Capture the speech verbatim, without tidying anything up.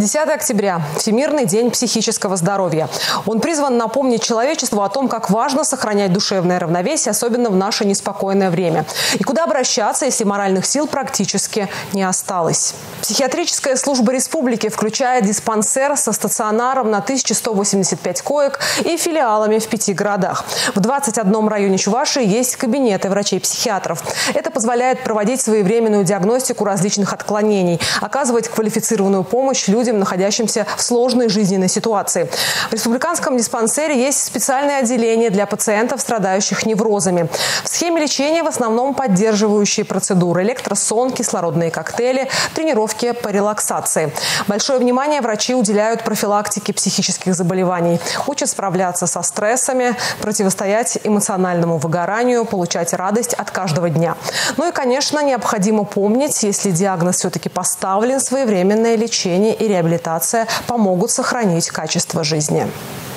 десятое октября – Всемирный день психического здоровья. Он призван напомнить человечеству о том, как важно сохранять душевное равновесие, особенно в наше неспокойное время. И куда обращаться, если моральных сил практически не осталось. Психиатрическая служба республики включает диспансер со стационаром на тысячу сто восемьдесят пять коек и филиалами в пяти городах. В двадцати одном районе Чувашии есть кабинеты врачей-психиатров. Это позволяет проводить своевременную диагностику различных отклонений, оказывать квалифицированную помощь людям, находящимся в сложной жизненной ситуации. В республиканском диспансере есть специальное отделение для пациентов, страдающих неврозами. В схеме лечения в основном поддерживающие процедуры: электросон, кислородные коктейли, тренировки по релаксации. Большое внимание врачи уделяют профилактике психических заболеваний. Учат справляться со стрессами, противостоять эмоциональному выгоранию, получать радость от каждого дня. Ну и, конечно, необходимо помнить, если диагноз все-таки поставлен, своевременное лечение и реабилитация помогут сохранить качество жизни.